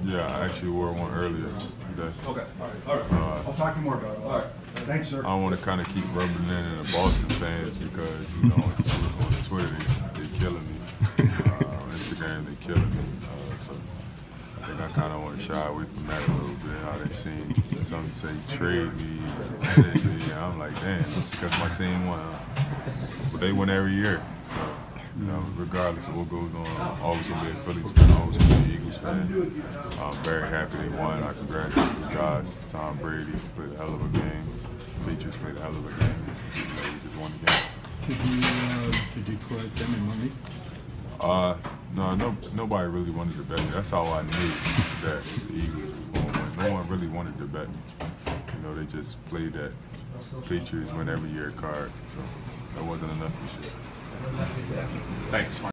Yeah, I actually wore one earlier today. Okay, all right. I'll talk to you more about it. All right. Thanks, sir. I want to kind of keep rubbing it in the Boston fans because, you know, on Twitter, they killing me. On Instagram, they killing me. So I think I kind of want to shy away from that a little bit. How they seem, some say trade me, send me. And I'm like, damn, it's because my team won. But they win every year. So, you know, regardless of what goes on, I'm always going to be a Phillies fan, I'm always going to be an Eagles fan. I'm very happy they won. I congratulate the guys. Tom Brady played a hell of a game. Patriots played a hell of a game. You know, we just won the game. Did you collect them in money? No, nobody really wanted to bet me. That's how I knew that the Eagles was going to win. No one really wanted to bet me. You know, they just played that Patriots win every year card. So that wasn't enough this year. Thanks.